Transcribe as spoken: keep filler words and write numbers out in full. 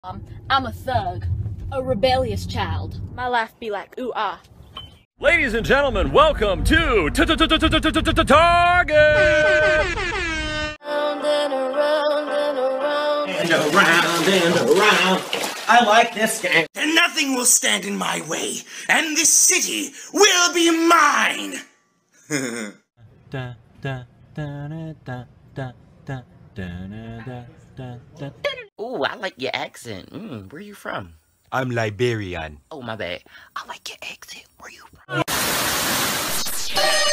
Um, I'm a thug, a rebellious child. My life be like ooh ah. Ladies and gentlemen, welcome to Target! Round and around and around And around and around. I like this game. And nothing will stand in my way, and this city will be mine! Da, da, da, da, da, da, da, da, da. Ooh, I like your accent. Mm, where you from? I'm Liberian. Oh, my bad. I like your accent. Where you from?